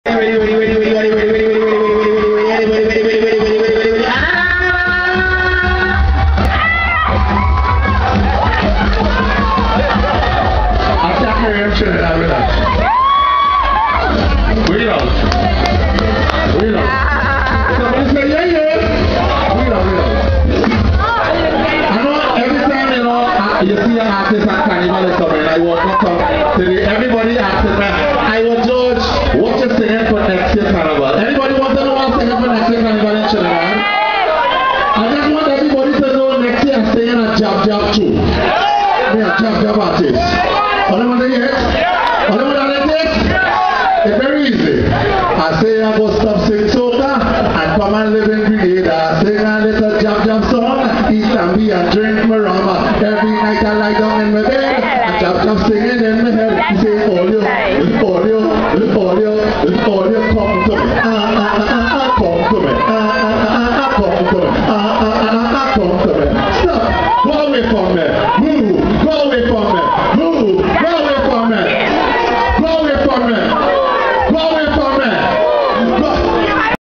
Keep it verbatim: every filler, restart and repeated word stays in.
Everybody asking me, I was George, what you singing for next year carnival? Anybody want to know what I'm singing for next year carnival in Trinidad? I just want everybody to know next year I'm singing a Jab Jab too. Me a Jab Jab artist. All you want to hear it? All you want to hear it? It's very easy. I say I go stop sing soca and come and live in Grenada. Sing a little Jab Jab song, eat and be and drink my rum. Every night I lie down in my bed, I Jab Jab singing in my head. You say all you, all you, all you, all you come to me. Ah, ah, ah, ah.